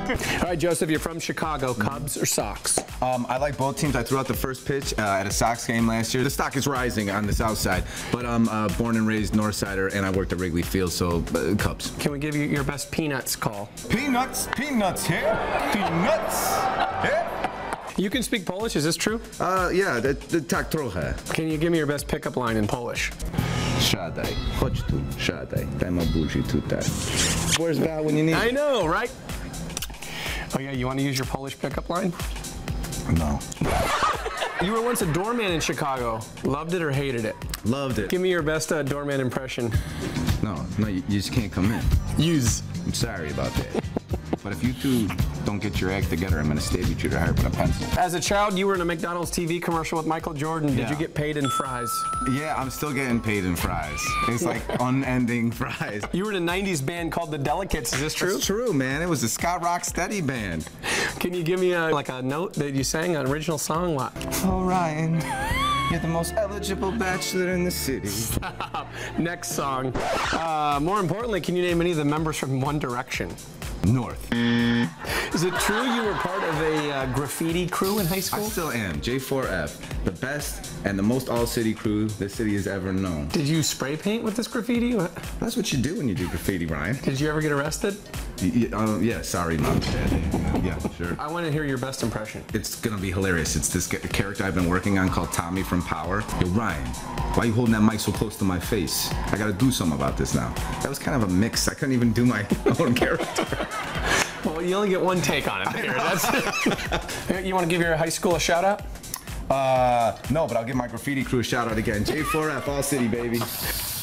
All right, Joseph, you're from Chicago. Cubs or Sox? I like both teams. I threw out the first pitch at a Sox game last year. The stock is rising on the south side, but I'm born and raised north sider, and I worked at Wrigley Field, so Cubs. Can we give you your best Peanuts call? Peanuts, peanuts here, peanuts here. You can speak Polish, is this true? Yeah, tak trochę. Can you give me your best pickup line in Polish? Siadaj, chodź tu, siadaj, daj ma buzi tutaj. Where's Val when you need? I know, right? Oh yeah, you want to use your Polish pickup line? No. You were once a doorman in Chicago. Loved it or hated it? Loved it. Give me your best doorman impression. No, you just can't come in. Use. I'm sorry about that. But if you two don't get your act together, I'm going to stab you to the heart with a pencil. As a child, you were in a McDonald's TV commercial with Michael Jordan. Did you get paid in fries? Yeah, I'm still getting paid in fries. It's like unending fries. You were in a 90s band called The Delicates. Is this true? It's true, man. It was the Scott Rock Steady band. Can you give me a note that you sang, an original song? What? Oh, Ryan, you're the most eligible bachelor in the city. Stop. Next song. More importantly, can you name any of the members from One Direction? North. Is it true you were part of a graffiti crew in high school? I still am. J4F, the best and the most all-city crew the city has ever known. Did you spray paint with this graffiti? That's what you do when you do graffiti, Ryan. Did you ever get arrested? Yeah, sorry, Mom. Yeah, sure. I want to hear your best impression. It's gonna be hilarious. It's this character I've been working on called Tommy from Power. Yo, Ryan, why you holding that mic so close to my face? I gotta do something about this now. That was kind of a mix. I couldn't even do my own character. Well, you only get one take on it here. That's You want to give your high school a shout out? No, but I'll give my graffiti crew a shout out again. J4F, all city, baby.